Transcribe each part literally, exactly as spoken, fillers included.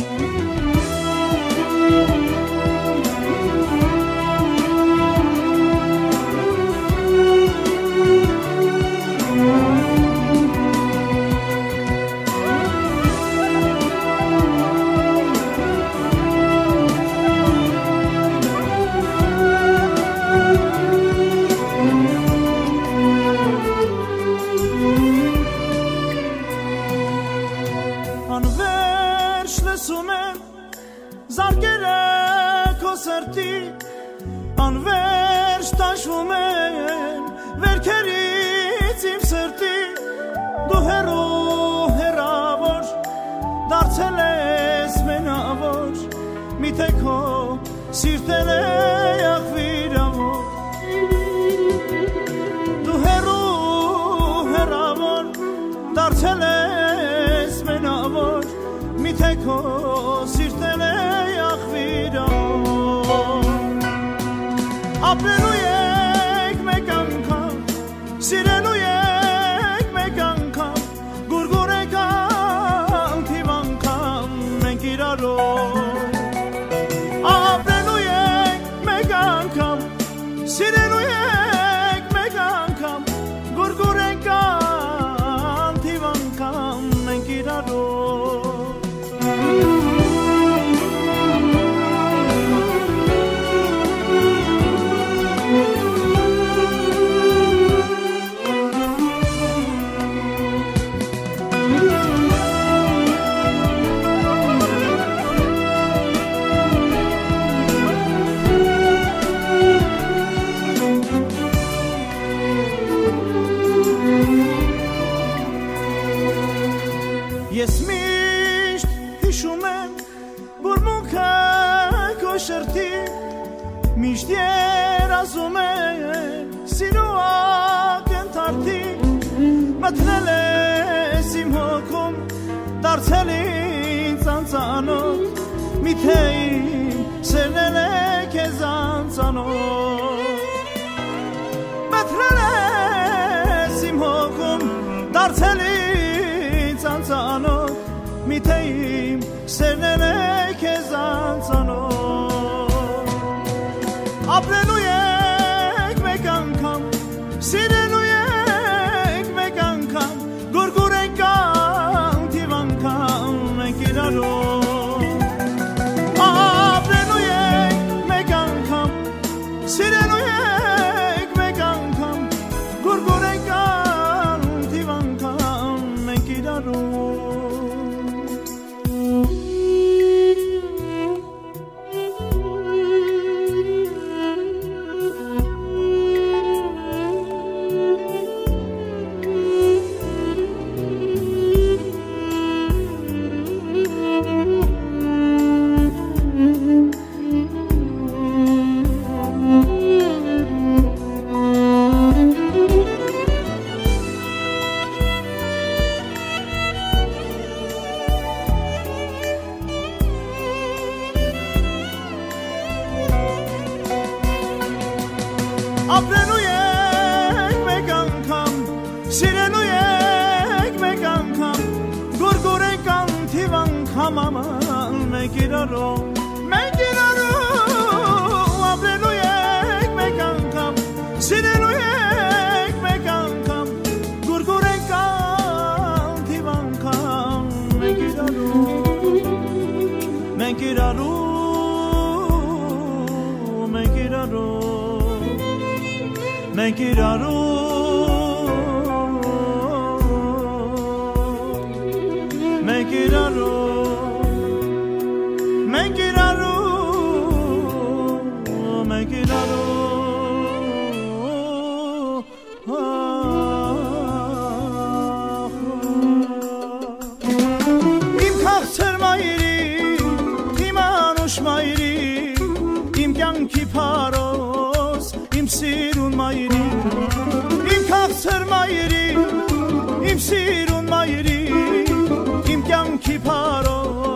Im sirun mayri im kyanki paro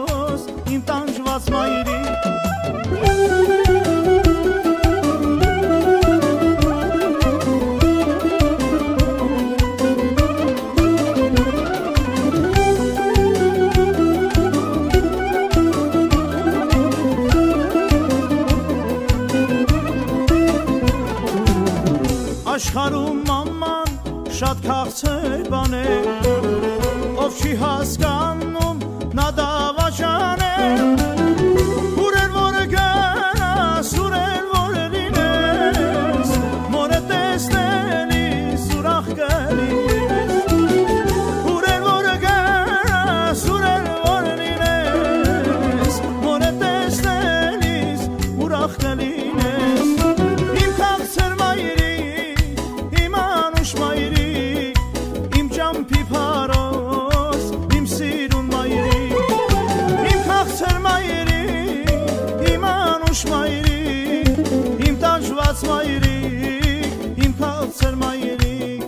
քաղցր բան է ով չի հասկանում նա դավաճան է ուրեր որ գնաս ուրեր որ լինես մորը տեսնելիս ուրախ կլինես ուրեր որ գնաս ուրեր որ լինես մորը տեսնելիս ուրախ կլինես իմ քաղցր մայրիկ իմ անուշ մայրիկ իմ ճամփի փարոս իմ սիրուն մայրիկ իմ քաղցր մայրիկ իմ անուշ մայրիկ իմ տանջված մայրիկ իմ քաղցր մայրիկ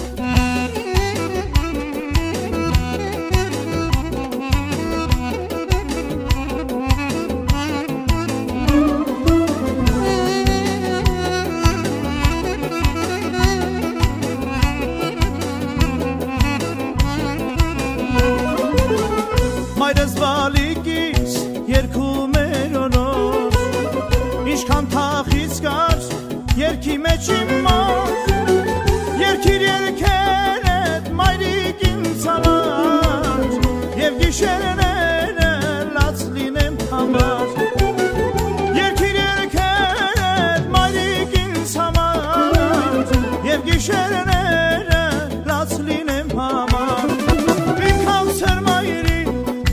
Մայրս բալիկիս երգում էր օրոր Ինչքան թախից կար երգի մեջ իմ մոտ Երգիր երգերդ մայրիկ ինձ համար Եվ գիշերները լաց լինեմ համար Երգիր երգերդ մայրիկ ինձ համար Եվ գիշերները լաց լինեմ համար Իմ քաղցր մայրիկ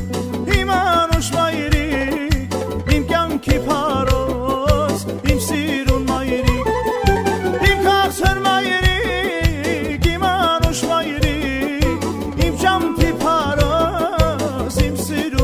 Ki paros, im sirun mayrik, im kahser mayrik, im anush mayrik, im champi paros, im sirun